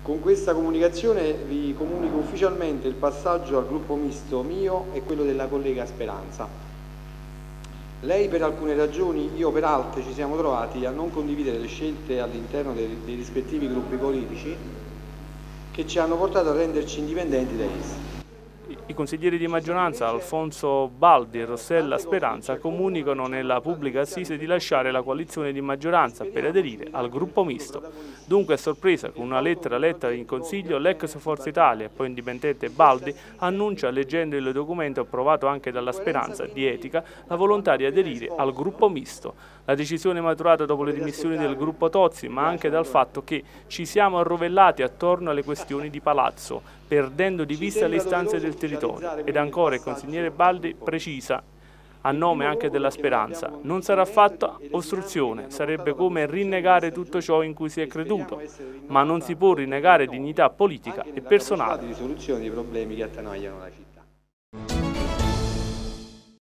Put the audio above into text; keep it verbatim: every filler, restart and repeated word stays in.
Con questa comunicazione vi comunico ufficialmente il passaggio al gruppo misto mio e quello della collega Speranza. Lei per alcune ragioni, io per altre, ci siamo trovati a non condividere le scelte all'interno dei, dei rispettivi gruppi politici che ci hanno portato a renderci indipendenti da essi. I consiglieri di maggioranza Alfonso Baldi e Rossella Speranza comunicano nella pubblica assise di lasciare la coalizione di maggioranza per aderire al gruppo misto. Dunque a sorpresa, con una lettera letta in Consiglio, l'ex Forza Italia e poi indipendente Baldi annuncia, leggendo il documento approvato anche dalla Speranza di Etica, la volontà di aderire al gruppo misto. La decisione è maturata dopo le dimissioni del gruppo Tozzi, ma anche dal fatto che ci siamo arrovellati attorno alle questioni di palazzo, perdendo di vista le istanze del territorio. Ed ancora il consigliere Baldi precisa, a nome anche della Speranza, non sarà fatta ostruzione, sarebbe come rinnegare tutto ciò in cui si è creduto, ma non si può rinnegare dignità politica e personale. Di soluzione dei problemi che attanagliano la città.